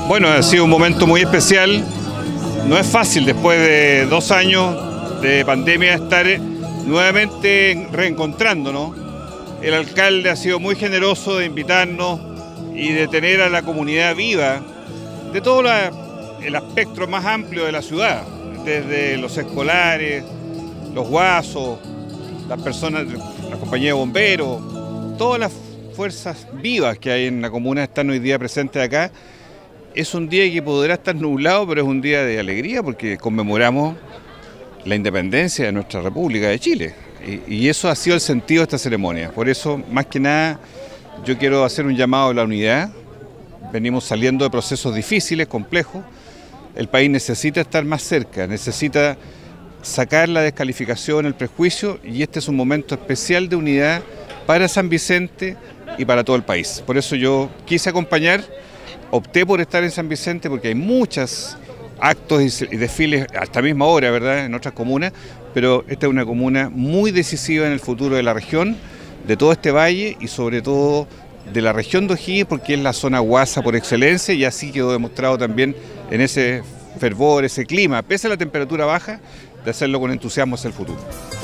Bueno, ha sido un momento muy especial. No es fácil después de 2 años de pandemia estar nuevamente reencontrándonos. El alcalde ha sido muy generoso de invitarnos y de tener a la comunidad viva de todo el espectro más amplio de la ciudad, desde los escolares, los guasos, las personas, la compañía de bomberos, todas las fuerzas vivas que hay en la comuna están hoy día presentes acá. Es un día que podrá estar nublado, pero es un día de alegría porque conmemoramos la independencia de nuestra República de Chile. Y eso ha sido el sentido de esta ceremonia. Por eso, más que nada, yo quiero hacer un llamado a la unidad. Venimos saliendo de procesos difíciles, complejos. El país necesita estar más cerca, necesita sacar la descalificación, el prejuicio, y este es un momento especial de unidad para San Vicente y para todo el país. Por eso yo quise acompañar. Opté por estar en San Vicente porque hay muchos actos y desfiles a esta misma hora, ¿verdad?, en otras comunas, pero esta es una comuna muy decisiva en el futuro de la región, de todo este valle y sobre todo de la región de O'Higgins, porque es la zona guasa por excelencia y así quedó demostrado también en ese fervor, ese clima, pese a la temperatura baja, de hacerlo con entusiasmo hacia el futuro.